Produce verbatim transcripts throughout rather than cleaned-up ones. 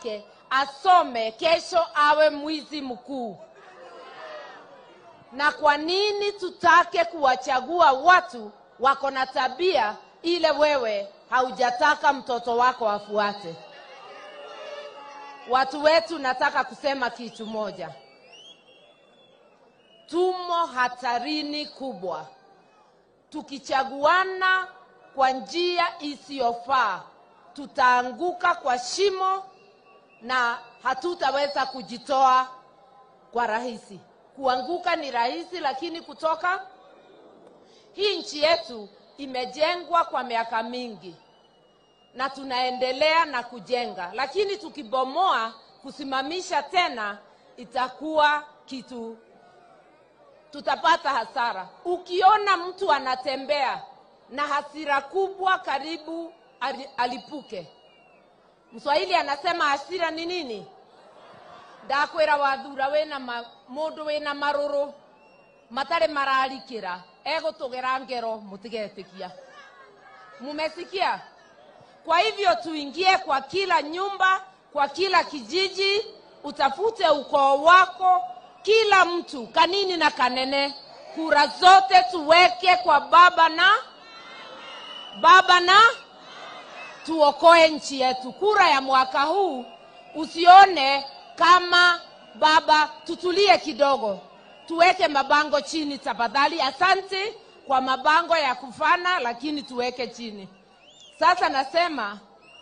wake asome kesho awe mwizi mkuu. Na kwa nini tutake kuwachagua watu wako na tabia ile wewe haujataka mtoto wako afuate? Watu wetu, nataka kusema kitu moja. Tumo hatarini kubwa. Tukichaguana kwa njia isiyofaa, tutaanguka kwa shimo na hatutaweza kujitoa kwa rahisi. Kuanguka ni rahisi, lakini kutoka, hii nchi yetu imejengwa kwa miaka mingi na tunaendelea na kujenga, lakini tukibomoa, kusimamisha tena itakuwa kitu, tutapata hasara. Ukiona mtu anatembea na hasira kubwa, karibu alipuke. Mswahili anasema hasira ni nini? Ndakwira wathura wena mundu wena maruru matare mararikira ego tugera ngero mutigetikia. Mumesikia? Kwa hivyo tuingie kwa kila nyumba, kwa kila kijiji, utafute ukoo wako, kila mtu, kanini na kanene, kura zote tuweke kwa baba na baba na tuokoe nchi yetu. Kura ya mwaka huu usione kama baba, tutulie kidogo. Tuweke mabango chini tafadhali. Asante kwa mabango ya kufana, lakini tuweke chini. Sasa nasema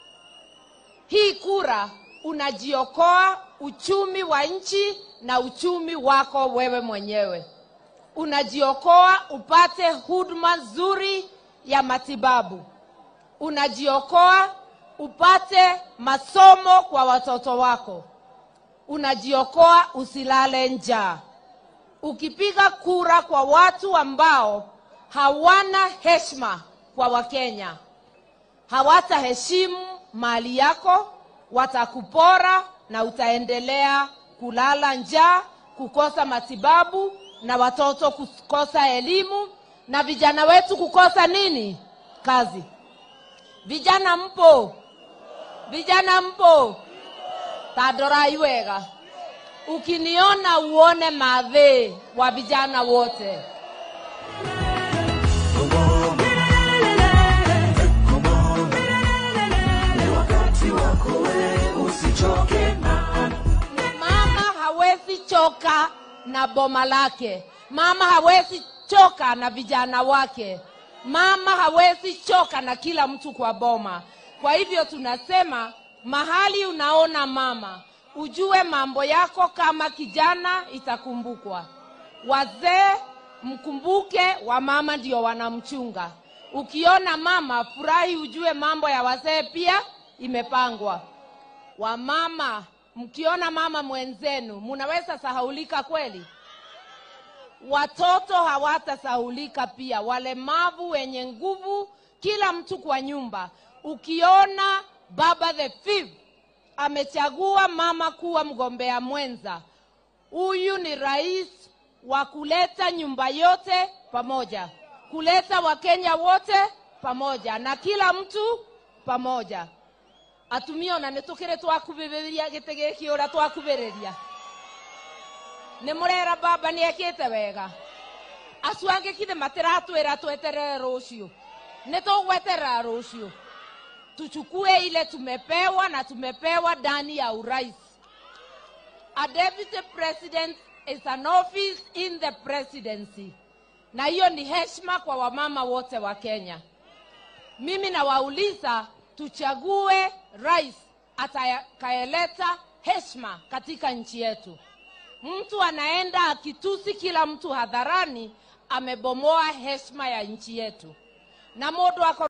hii kura unajiokoa uchumi wa nchi na uchumi wako wewe mwenyewe. Unajiokoa upate huduma nzuri ya matibabu. Unajiokoa upate masomo kwa watoto wako. Unajiokoa usilale njaa. Ukipiga kura kwa watu ambao hawana heshima kwa Wakenya, hawataheshimu mali yako, watakupora na utaendelea kulala njaa, kukosa matibabu, na watoto kukosa elimu, na vijana wetu kukosa nini? Kazi. Vijana mpo? Vijana mpo? Tadora iwega. Ukiniona uone madhe wa vijana wote. Mama hawezi choka na boma lake. Mama hawezi choka na vijana wake. Mama hawezi choka na kila mtu kwa boma. Kwa hivyo tunasema, mahali unaona mama, ujue mambo yako kama kijana itakumbukwa. Wazee mkumbuke, wa mama ndio wanamchunga. Ukiona mama furahi, ujue mambo ya wazee pia imepangwa. Wa mama, mkiona mama mwenzenu, munaweza sahaulika kweli? Watoto hawatasahulika pia. Walemavu, wenye nguvu, kila mtu kwa nyumba. Ukiona baba the fifth amechagua mama kuwa mgombea mwenza, huyu ni rais wa kuleta nyumba yote pamoja, kuleta Wakenya wote pamoja, na kila mtu pamoja. Atumio na netukire twakubibiria gitege kiora twakubereria. Nemurera baba ni ekete wega. Aswange kide materatu era tweterere rucio. Netogweterera rucio. Tuchukue ile tumepewa, na tumepewa ndani ya urais. A deputy president is an office in the presidency. Na hiyo ni heshima kwa wamama wote wa Kenya. Mimi na wauliza, tuchague rais atakaeleta heshima katika nchi yetu. Mtu anaenda akitusi kila mtu hadharani, amebomoa heshima ya nchi yetu. Na modo